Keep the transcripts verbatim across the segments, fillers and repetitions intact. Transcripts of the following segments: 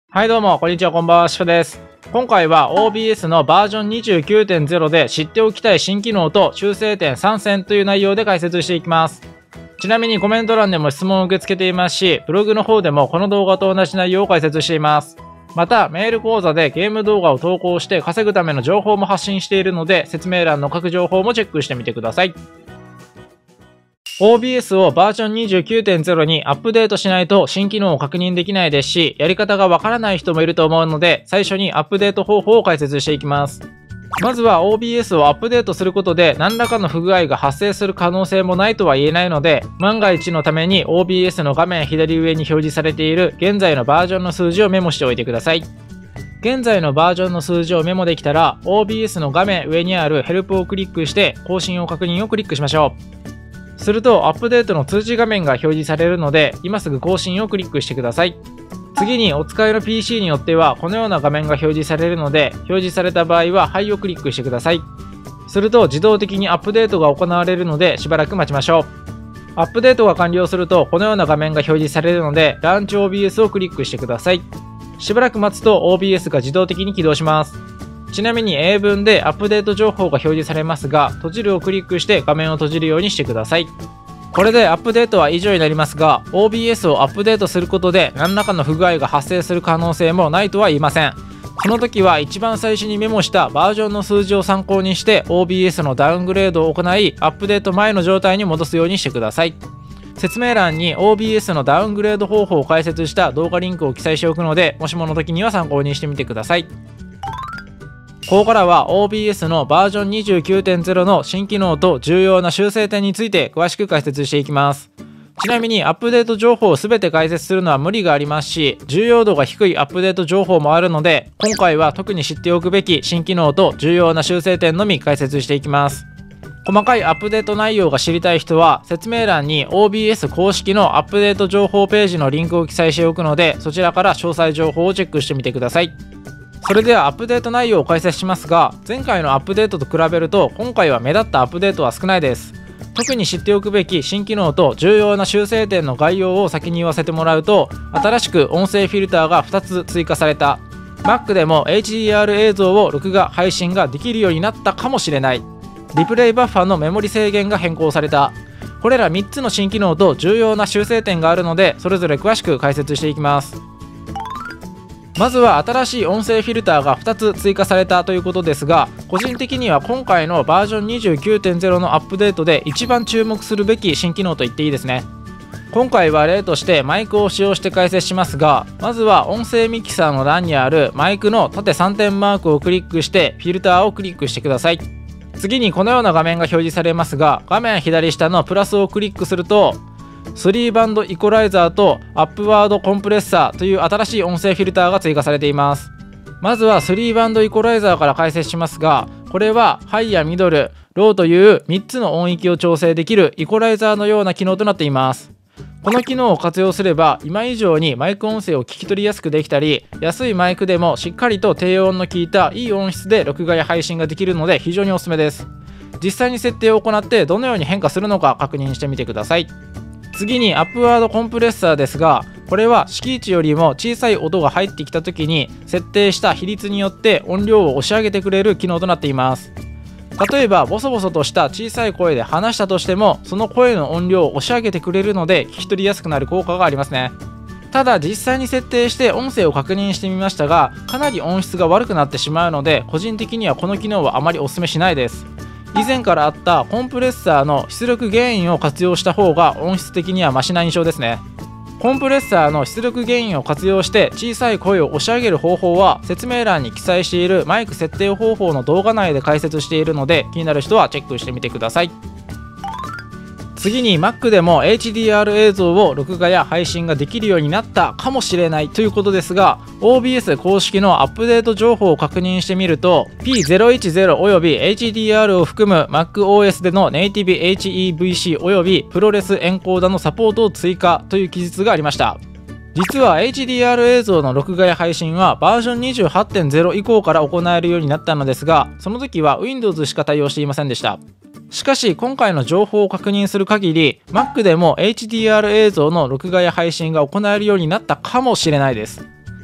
はいどうも、こんにちは、こんばんは、しふです。今回は オービーエス のバージョン にじゅうきゅうてんゼロ で知っておきたい新機能と修正点さん選という内容で解説していきます。ちなみにコメント欄でも質問を受け付けていますし、ブログの方でもこの動画と同じ内容を解説しています。また、メール講座でゲーム動画を投稿して稼ぐための情報も発信しているので、説明欄の各情報もチェックしてみてください。オービーエス をバージョン にじゅうきゅうてんゼロ にアップデートしないと新機能を確認できないですし、やり方がわからない人もいると思うので、最初にアップデート方法を解説していきます。まずは オービーエス をアップデートすることで何らかの不具合が発生する可能性もないとは言えないので、万が一のために オービーエス の画面左上に表示されている現在のバージョンの数字をメモしておいてください。現在のバージョンの数字をメモできたら オービーエス の画面上にあるヘルプをクリックして更新を確認をクリックしましょう。するとアップデートの通知画面が表示されるので、今すぐ更新をクリックしてください。次にお使いの ピーシー によってはこのような画面が表示されるので、表示された場合ははいをクリックしてください。すると自動的にアップデートが行われるので、しばらく待ちましょう。アップデートが完了するとこのような画面が表示されるので、ランチ オービーエス をクリックしてください。しばらく待つと オービーエス が自動的に起動します。ちなみに英文でアップデート情報が表示されますが、閉じるをクリックして画面を閉じるようにしてください。これでアップデートは以上になりますが、 オービーエス をアップデートすることで何らかの不具合が発生する可能性もないとは言いません。その時は一番最初にメモしたバージョンの数字を参考にして オービーエス のダウングレードを行い、アップデート前の状態に戻すようにしてください。説明欄に オービーエス のダウングレード方法を解説した動画リンクを記載しておくので、もしもの時には参考にしてみてください。ここからは オービーエス のバージョン にじゅうきゅうてんゼロ の新機能と重要な修正点について詳しく解説していきます。ちなみにアップデート情報を全て解説するのは無理がありますし、重要度が低いアップデート情報もあるので、今回は特に知っておくべき新機能と重要な修正点のみ解説していきます。細かいアップデート内容が知りたい人は説明欄に オービーエス 公式のアップデート情報ページのリンクを記載しておくので、そちらから詳細情報をチェックしてみてください。それではアップデート内容を解説しますが、前回のアップデートと比べると今回は目立ったアップデートは少ないです。特に知っておくべき新機能と重要な修正点の概要を先に言わせてもらうと、新しく音声フィルターがふたつ追加された、 Mac でも エイチディーアール 映像を録画配信ができるようになったかもしれない、リプレイバッファのメモリ制限が変更された。これらみっつの新機能と重要な修正点があるので、それぞれ詳しく解説していきます。まずは新しい音声フィルターがふたつ追加されたということですが、個人的には今回のバージョン にじゅうきゅうてんゼロ のアップデートで一番注目するべき新機能と言っていいですね。今回は例としてマイクを使用して解説しますが、まずは音声ミキサーの欄にあるマイクの縦さんてんマークをクリックしてフィルターをクリックしてください。次にこのような画面が表示されますが、画面左下のプラスをクリックするとスリーバンドイコライザーとアップワードコンプレッサーという新しい音声フィルターが追加されています。まずはスリーバンドイコライザーから解説しますが、これはハイやミドル、ローというみっつの音域を調整できるイコライザーのような機能となっています。この機能を活用すれば今以上にマイク音声を聞き取りやすくできたり、安いマイクでもしっかりと低音の効いたいい音質で録画や配信ができるので非常におすすめです。実際に設定を行ってどのように変化するのか確認してみてください。次にアップワードコンプレッサーですが、これは敷地よりも小さい音が入ってきた時に設定した比率によって音量を押し上げてくれる機能となっています。例えばボソボソとした小さい声で話したとしても、その声の音量を押し上げてくれるので聞き取りやすくなる効果がありますね。ただ実際に設定して音声を確認してみましたが、かなり音質が悪くなってしまうので、個人的にはこの機能はあまりお勧めしないです。以前からあったコンプレッサーの出力ゲインを活用した方が音質的にはマシな印象ですね。コンプレッサーの出力ゲインを活用して小さい声を押し上げる方法は説明欄に記載しているマイク設定方法の動画内で解説しているので、気になる人はチェックしてみてください。次に Mac でも エイチディーアール 映像を録画や配信ができるようになったかもしれないということですが、 オービーエス 公式のアップデート情報を確認してみると ピーゼロいちゼロ および エイチディーアール を含む MacOS でのネイティブ エイチイーブイシー およびプロレスエンコーダのサポートを追加という記述がありました。実は エイチディーアール 映像の録画や配信はバージョン にじゅうはちてんゼロ 以降から行えるようになったのですが、その時は Windows しか対応していませんでした。しかし今回の情報を確認する限り Mac でも エイチディーアール 映像の録画や配信が行えるようになったかもしれないです。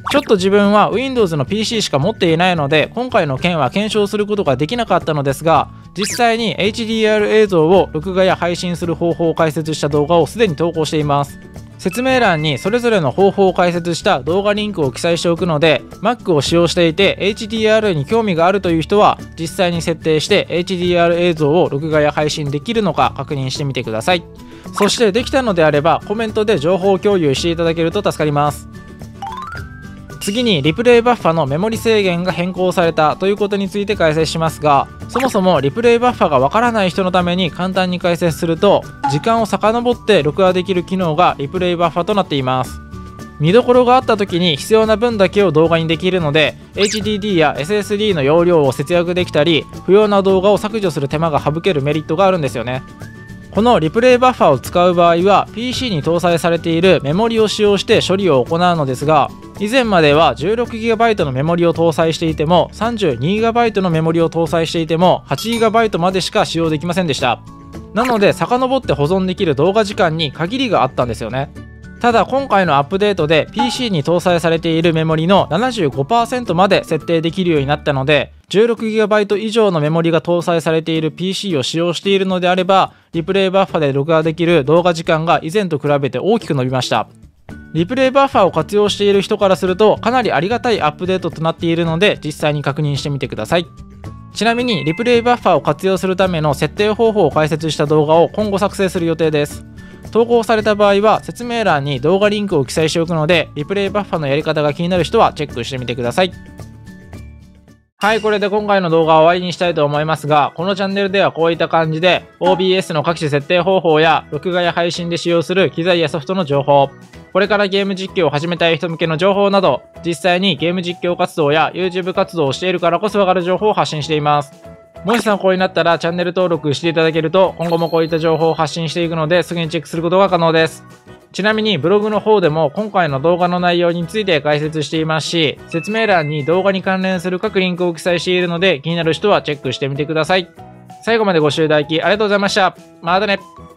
ちょっと自分は Windows の ピーシー しか持っていないので、今回の件は検証することができなかったのですが、実際に エイチディーアール 映像を録画や配信する方法を解説した動画をすでに投稿しています。説明欄にそれぞれの方法を解説した動画リンクを記載しておくので、 Mac を使用していて エイチディーアール に興味があるという人は実際に設定して エイチディーアール 映像を録画や配信できるのか確認してみてください。そしてできたのであればコメントで情報共有していただけると助かります。次にリプレイバッファのメモリ制限が変更されたということについて解説しますが、そもそもリプレイバッファがわからない人のために簡単に解説すると、時間を遡って録画できる機能がリプレイバッファとなっています。見どころがあった時に必要な分だけを動画にできるので、 エイチディーディー や エスエスディー の容量を節約できたり、不要な動画を削除する手間が省けるメリットがあるんですよね。このリプレイバッファを使う場合は ピーシー に搭載されているメモリを使用して処理を行うのですが、以前までは じゅうろくギガバイト のメモリを搭載していても さんじゅうにギガバイト のメモリを搭載していても はちギガバイト までしか使用できませんでした。なので遡って保存できる動画時間に限りがあったんですよね。ただ今回のアップデートで ピーシー に搭載されているメモリの ななじゅうごパーセント まで設定できるようになったので、 じゅうろくギガバイト 以上のメモリが搭載されている ピーシー を使用しているのであれば、リプレイバッファで録画できる動画時間が以前と比べて大きく伸びました。リプレイバッファを活用している人からするとかなりありがたいアップデートとなっているので、実際に確認してみてください。ちなみにリプレイバッファを活用するための設定方法を解説した動画を今後作成する予定です。投稿された場合は説明欄に動画リンクを記載しておくので、リプレイバッファのやり方が気になる人はチェックしてみてください。はい、これで今回の動画は終わりにしたいと思いますが、このチャンネルではこういった感じで オービーエス の各種設定方法や録画や配信で使用する機材やソフトの情報、これからゲーム実況を始めたい人向けの情報など、実際にゲーム実況活動や YouTube 活動をしているからこそわかる情報を発信しています。もし参考になったらチャンネル登録していただけると、今後もこういった情報を発信していくので、すぐにチェックすることが可能です。ちなみにブログの方でも今回の動画の内容について解説していますし、説明欄に動画に関連する各リンクを記載しているので、気になる人はチェックしてみてください。最後までご視聴いただきありがとうございました。またね。